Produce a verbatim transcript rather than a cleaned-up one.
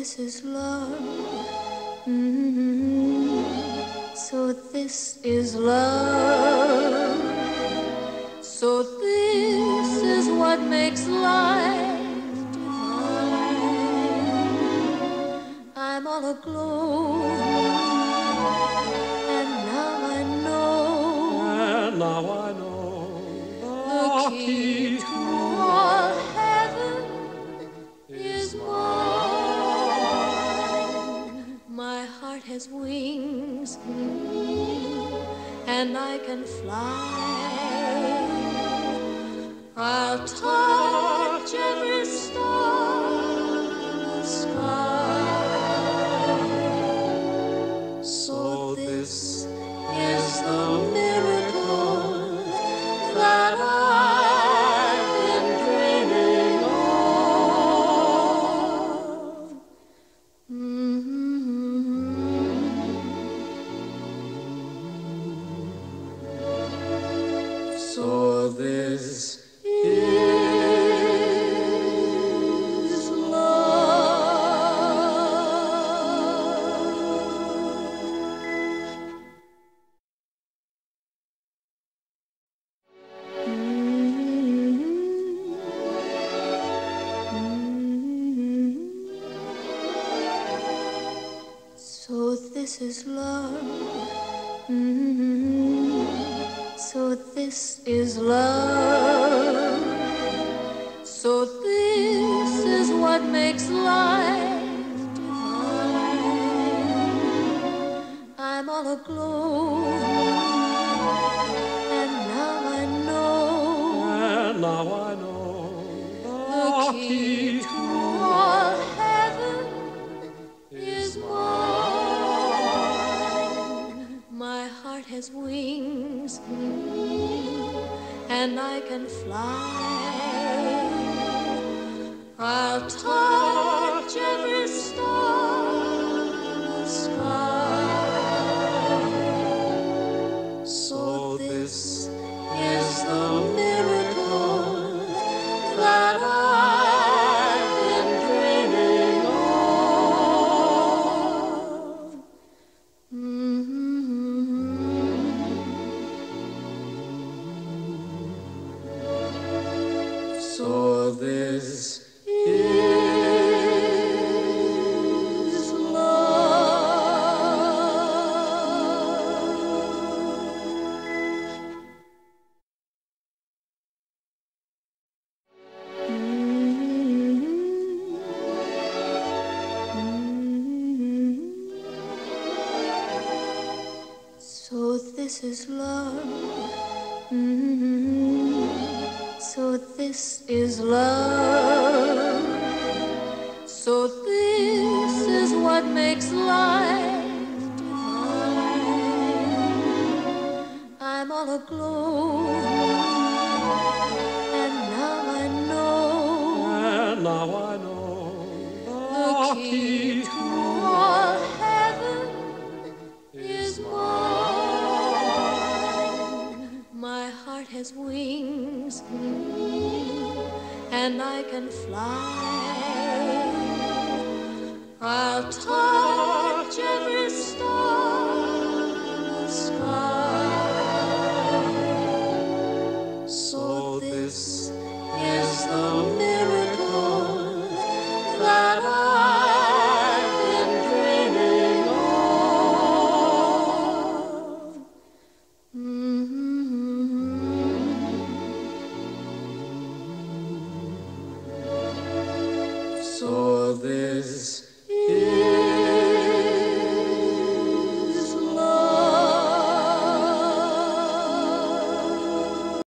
this is love. Mm-hmm. So this is love. So this is what makes life divine. I'm all aglow, and now I know. And now I know The key to all heaven is mine. My heart has wings, and I can fly. I'll touch every star in the sky. So this is the miracle that I've been dreaming of. Mm-hmm. So this is So this is love. Mm-hmm. So this is love. So this is what makes life divine. I'm all aglow, and now I know. And now I know The key to all heaven is mine. My heart has wings, and I can fly. I'll touch every star in the sky. So this is the miracle that I've been dreaming of. Mm-hmm. So this is So this is love. Mm-hmm. So this is love. So this is what makes life divine. I'm all aglow, and now I know. And now I know The key to all heaven is mine. My heart has wings, and I can fly. I'll touch